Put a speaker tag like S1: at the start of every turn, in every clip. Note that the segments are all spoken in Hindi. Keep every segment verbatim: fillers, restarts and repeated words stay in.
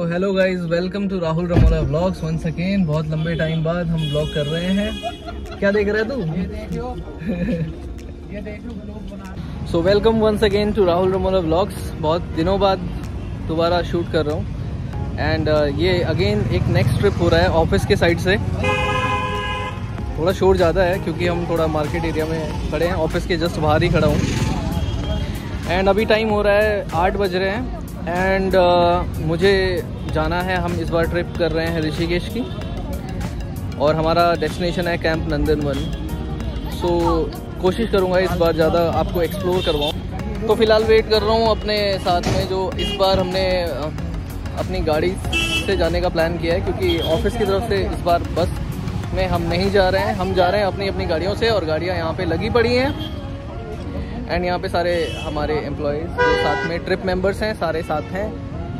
S1: Hello guys, welcome to Rahul Ramola vlogs once again. बहुत लंबे टाइम बाद हम व्लॉग कर रहे हैं। क्या देख रहे तू? ये देखो ये देखो। So welcome once again to Rahul Ramola vlogs. बहुत दिनों बाद दोबारा शूट कर रहा हूँ एंड uh, ये अगेन एक नेक्स्ट ट्रिप हो रहा है ऑफिस के साइड से। थोड़ा शोर ज़्यादा है क्योंकि हम थोड़ा मार्केट एरिया में खड़े हैं, ऑफिस के जस्ट बाहर ही खड़ा हूँ। एंड अभी टाइम हो रहा है आठ बज रहे हैं एंड uh, मुझे जाना है। हम इस बार ट्रिप कर रहे हैं ऋषिकेश की और हमारा डेस्टिनेशन है कैंप नंदनवन। सो so, कोशिश करूँगा इस बार ज़्यादा आपको एक्सप्लोर करवाऊँ। तो फ़िलहाल वेट कर रहा हूँ अपने साथ में, जो इस बार हमने अपनी गाड़ी से जाने का प्लान किया है क्योंकि ऑफिस की तरफ से इस बार बस में हम नहीं जा रहे हैं। हम जा रहे हैं अपनी अपनी गाड़ियों से और गाड़ियाँ यहाँ पे लगी पड़ी हैं एंड यहाँ पे सारे हमारे एम्प्लॉयज़ जो साथ में ट्रिप मेंबर्स हैं सारे साथ हैं।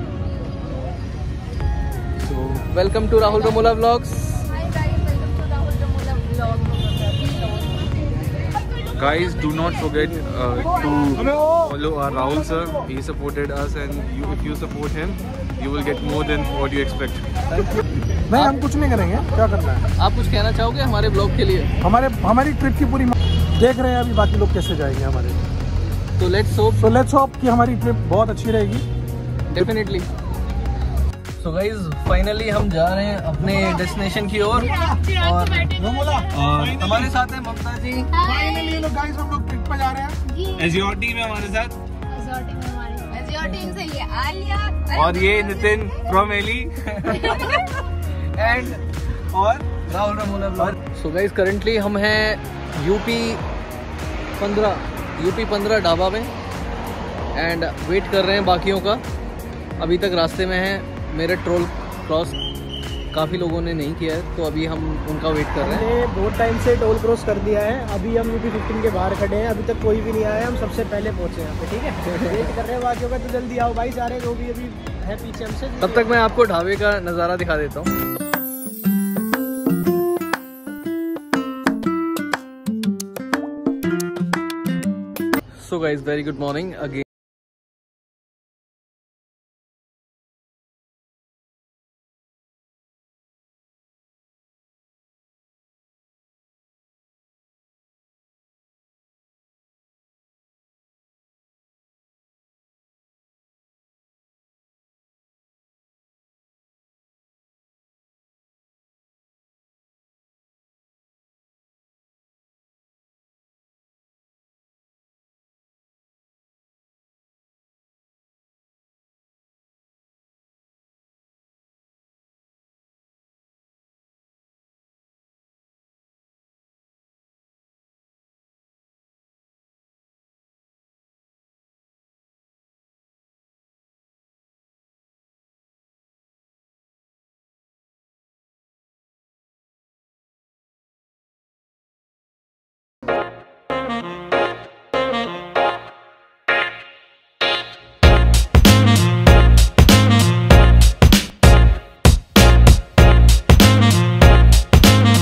S1: So welcome to Rahul Ramola vlogs.
S2: Guys, do not forget uh, to follow our Rahul sir. He supported us, and you, if you support him, you will get more than what you expect.
S3: नहीं, हम कुछ नहीं करेंगे। क्या करना है?
S1: आप कुछ कहना चाहोगे हमारे ब्लॉग के लिए?
S3: हमारे हमारी ट्रिप की पूरी देख रहे हैं अभी, बाकी लोग कैसे जाएंगे हमारे।
S1: तो लेट्स होप
S3: तो लेट्स होप कि हमारी ट्रिप बहुत अच्छी रहेगी।
S1: डेफिनेटली। सो गाइज, फाइनली हम जा रहे हैं अपने डेस्टिनेशन की ओर और, और हमारे साथ है ममता जी।
S3: फाइनली लोग गाइस हम लोग ट्रिप पर जा रहे हैं।
S2: एज़्योर टीम है हमारे साथ,
S4: एज़्योर टीम से ये आलिया
S2: और ये नितिन फ्रॉम एली
S1: एंड और Rahul Ramola vlog. So guys, currently हम हैं यूपी पंद्रह यूपी पंद्रह ढाबा में एंड वेट कर रहे हैं बाकियों का। अभी तक रास्ते में हैं। मेरे टोल क्रॉस काफ़ी लोगों ने नहीं किया है तो अभी हम उनका वेट कर रहे हैं।
S3: हमने बहुत टाइम से टोल क्रॉस कर दिया है। अभी हम यूपी फिफ्टीन के बाहर खड़े हैं, अभी तक कोई भी नहीं आया। हम सबसे पहले पहुंचे यहाँ पे, ठीक है। वेट कर रहे हैं बाकियों का, तो जल्दी आओ भाई। सारे जो भी अभी है पीछे हमसे।
S1: तब तक मैं आपको ढाबे का नज़ारा दिखा देता हूँ। So guys, very good morning again.